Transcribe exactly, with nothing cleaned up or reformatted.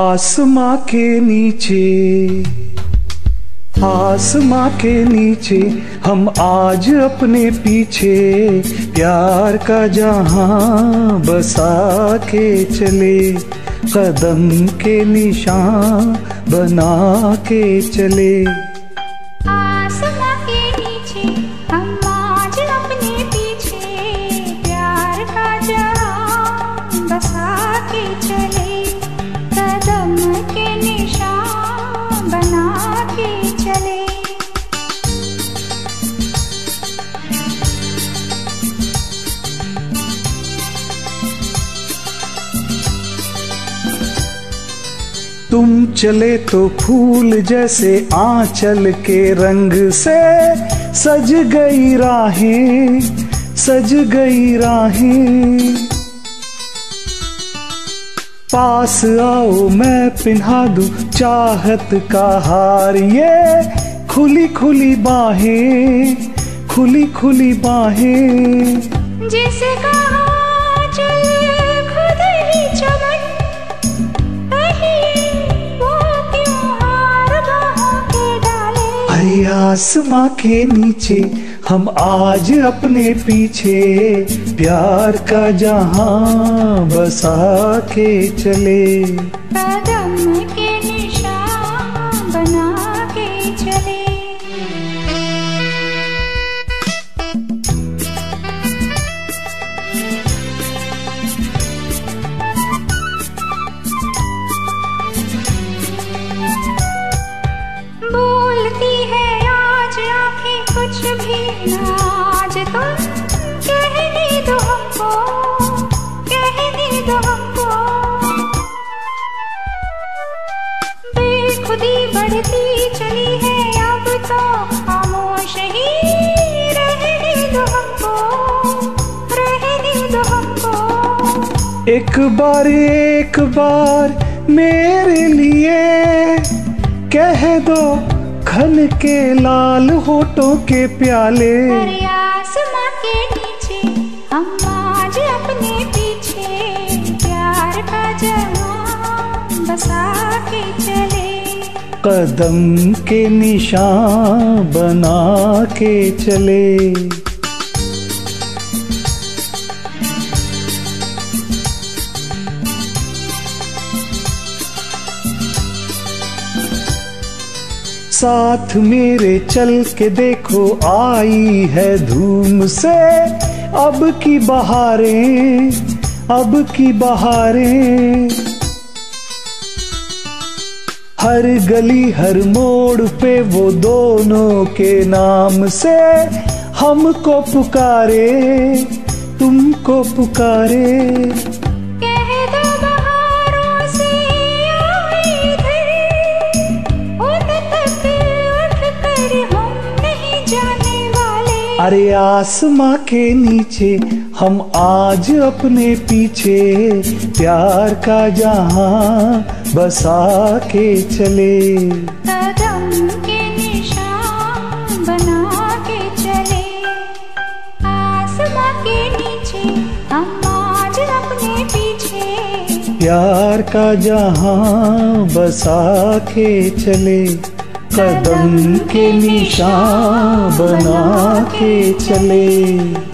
आसमां के नीचे, आसमां के नीचे हम आज अपने पीछे प्यार का जहां बसा के चले, कदम के निशान बना के चले। आसमां के नीचे हम आज अपने पीछे प्यार का जहां बसा के चले, कदम के निशान बना के चले। तुम चले तो फूल जैसे आंचल के रंग से सज गई राहें, सज गई राहें। पास आओ मैं पिन्हा दूं चाहत का हार, ये खुली खुली बाहें, खुली खुली बाहें। जैसे कहा चल खुद ही चमन, अरे आसमां के नीचे हम आज अपने पीछे प्यार का जहां बसा के चले, कदम के निशान बना के चले। बोलती है आज आंखें कुछ भी ना, आज तुम कहने दो हमको, कहने दो हमको। बेखुदी बढ़ती चली है अब तो खामोश ही रहने दो हमको, रहने दो हमको। एक बार एक बार मेरे लिए कह दो खन के लाल होठों के प्याले। अरे आसमां के नीचे हम आज अपने पीछे प्यार का जहां बसा के चले, कदम के निशान बना के चले। साथ मेरे चल के देखो आई है धूम से अब की बहारें, अब की बहारें। हर गली हर मोड़ पे वो दोनों के नाम से हमको पुकारे, तुमको पुकारे। अरे आसमां के नीचे हम आज अपने पीछे प्यार का जहां बसा के चले, कदम के निशान बना के चले। आसमां के नीचे हम आज अपने पीछे प्यार का जहां बसा के चले, कदम के निशान बना के चले।